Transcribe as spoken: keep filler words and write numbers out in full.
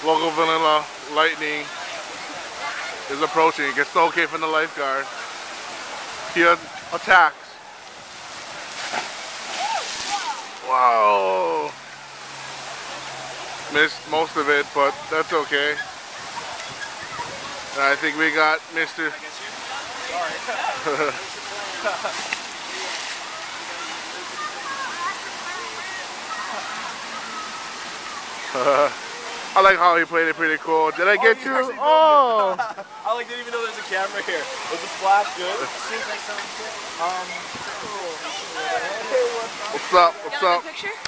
Local vanilla lightning is approaching. It gets okay from the lifeguard. He attacks. Whoa! Missed most of it, but that's okay. And I think we got Mister I like how he played it pretty cool. Did I get oh, you? Oh! I like didn't even know there's a camera here. Was the splash good? Seems like something. Um. Cool. What's up? What's You want up? a picture?